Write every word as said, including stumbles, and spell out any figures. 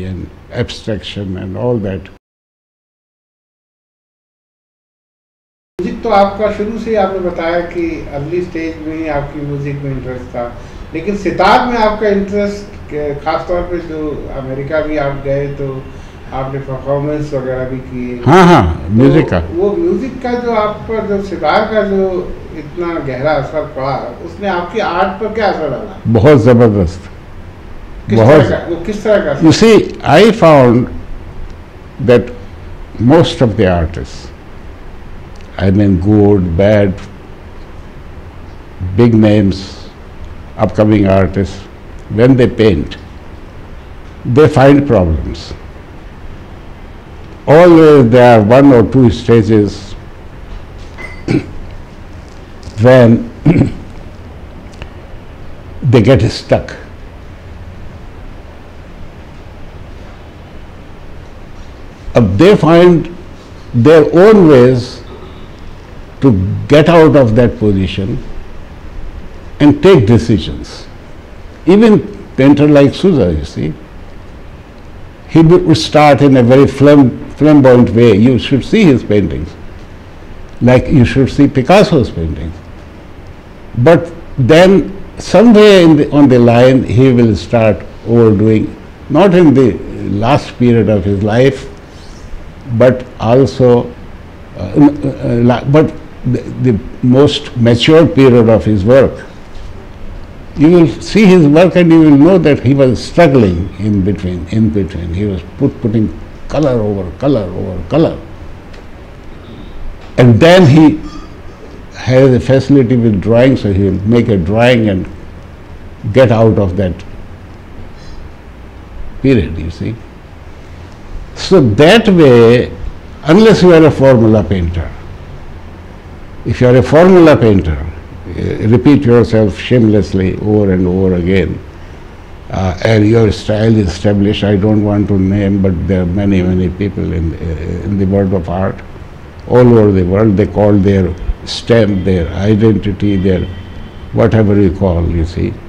and abstraction and all that. Music तो आपका शुरू से ही आपने बताया कि अर्ली स्टेज में ही आपकी म्यूजिक में इंटरेस्ट था, लेकिन सितार में आपका इंटरेस्ट खासतौर पे जो अमेरिका भी आप गए तो आपने परफॉर्मेंस वगैरह भी किए। हाँ हाँ म्यूजिक तो का वो म्यूजिक का जो आप पर जो सितार का जो इतना गहरा असर पड़ा, उसने आपकी आर्ट पर क्या असर डाला? बहुत जबरदस्त, किस तरह का, वो किस तरह का? You see, I found that most of the artists, I mean good, bad, big names, upcoming artists, when they paint, they find problems. Always there are one or two stages when they get stuck. Uh, they find their own ways to get out of that position and take decisions. Even painter like Sousa, you see, he would start in a very flam flamboyant way. You should see his paintings, like you should see Picasso's paintings. But then somewhere in the, on the line he will start overdoing, not in the last period of his life, but also uh, uh, but the, the most mature period of his work. You will see his work and you will know that he was struggling in between, in between. He was put, putting color over color over color. And then he has a facility with drawing, so he will make a drawing and get out of that period, you see. So that way, unless you are a formula painter, if you are a formula painter, uh, repeat yourself shamelessly over and over again, uh, and your style is established. I don't want to name, but there are many, many people in, uh, in the world of art, all over the world. They call their stamp, their identity, their whatever you call, you see.